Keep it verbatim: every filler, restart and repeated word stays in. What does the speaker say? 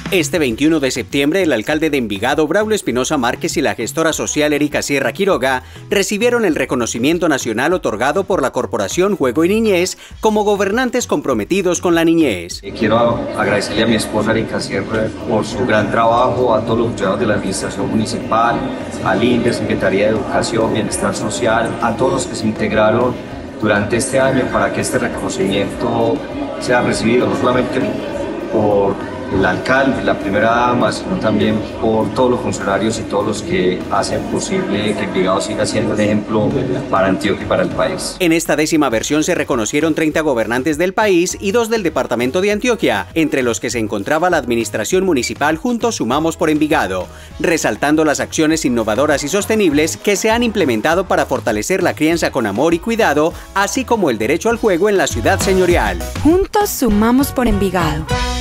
Este veintiuno de septiembre, el alcalde de Envigado, Braulio Espinosa Márquez, y la gestora social Erika Sierra Quiroga recibieron el reconocimiento nacional otorgado por la Corporación Juego y Niñez como gobernantes comprometidos con la niñez. Quiero agradecerle a mi esposa Erika Sierra por su gran trabajo, a todos los funcionarios de la administración municipal, al INDE, Secretaría de Educación, Bienestar Social, a todos los que se integraron durante este año para que este reconocimiento sea recibido no solamente por el alcalde, la primera dama, sino también por todos los funcionarios y todos los que hacen posible que Envigado siga siendo un ejemplo para Antioquia y para el país. En esta décima versión se reconocieron treinta gobernantes del país y dos del departamento de Antioquia, entre los que se encontraba la administración municipal Juntos Sumamos por Envigado, resaltando las acciones innovadoras y sostenibles que se han implementado para fortalecer la crianza con amor y cuidado, así como el derecho al juego en la ciudad señorial. Juntos Sumamos por Envigado.